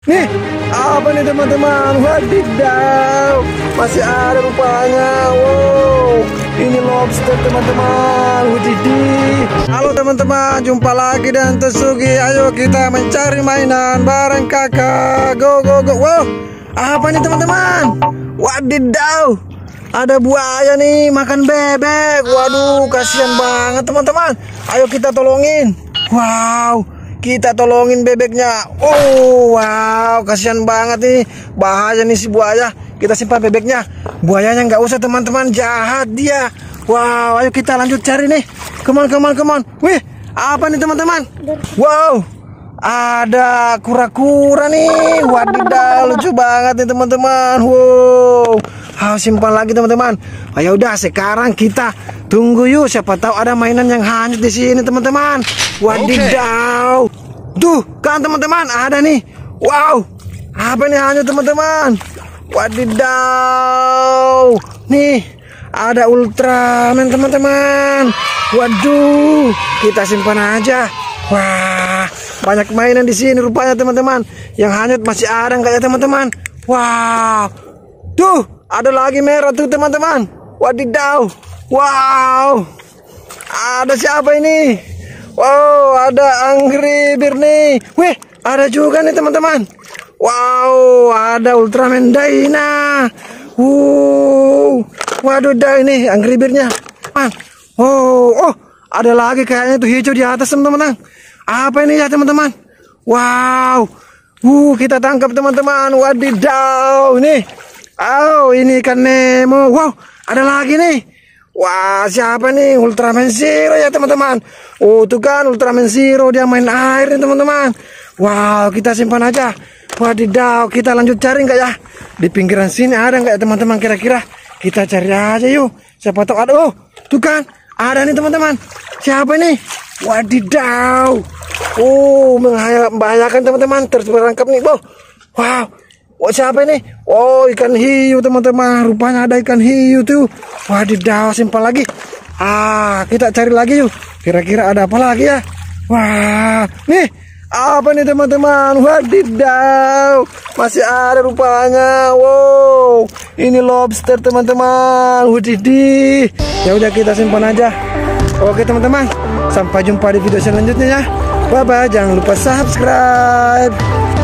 Nih, apa nih teman-teman? Wadidaw, masih ada rupanya. Wow, ini lobster teman-teman. Widih. Halo teman-teman, jumpa lagi dan Tesugi. Ayo kita mencari mainan bareng kakak. Go go go. Wow, apa nih teman-teman? Wadidaw, ada buaya nih makan bebek. Waduh, kasihan banget teman-teman. Ayo kita tolongin. Wow, kita tolongin bebeknya. Oh wow, kasihan banget nih. Bahaya nih si buaya. Kita simpan bebeknya. Buayanya nggak usah teman-teman, jahat dia. Wow, ayo kita lanjut cari nih. Come on. Wih, apa nih teman-teman? Wow, ada kura-kura nih. Wadidaw, lucu banget nih teman-teman. Wow, simpan lagi teman-teman. Ayo udah, sekarang kita tunggu yuk. Siapa tahu ada mainan yang hanyut di sini teman-teman. Wadidaw, tuh kan teman-teman, ada nih. Wow, apa nih hanyut teman-teman? Wadidaw, nih ada Ultraman teman-teman. Waduh, kita simpan aja. Wah, banyak mainan di sini rupanya teman-teman. Yang hanyut masih ada nggak ya teman-teman? Wow, tuh ada lagi merah tuh teman-teman. Wadidaw, wow, ada siapa ini? Wow, ada Angry Bird nih. Wih, ada juga nih teman-teman. Wow, ada Ultraman Dyna. Waduh, dah ini Angry Bird-nya. Oh, ada lagi kayaknya tuh hijau di atas teman-teman. Apa ini ya teman-teman? Wow, kita tangkap teman-teman. Wadidaw, nih. Oh, ini ikan Nemo. Wow, ada lagi nih. Wah, siapa nih? Ultraman Zero ya teman-teman. Oh, tuh kan Ultraman Zero, dia main air nih teman-teman. Wow, kita simpan aja. Wadidaw, kita lanjut cari nggak ya? Di pinggiran sini ada nggak ya teman-teman kira-kira? Kita cari aja yuk. Siapa tahu ada. Oh, tuh kan ada nih teman-teman. Siapa nih? Wadidaw. Oh, membahayakan teman-teman. Terperangkap nih, wow. Oh, siapa ini? Oh, ikan hiu teman-teman. Rupanya ada ikan hiu tuh. Wadidaw, simpan lagi. Kita cari lagi yuk. Kira-kira ada apa lagi ya? Wah, nih apa nih teman-teman? Wadidaw, masih ada rupanya. Wow, ini lobster teman-teman. Widih. Ya udah, kita simpan aja. Oke teman-teman, sampai jumpa di video selanjutnya ya. Bye bye, jangan lupa subscribe.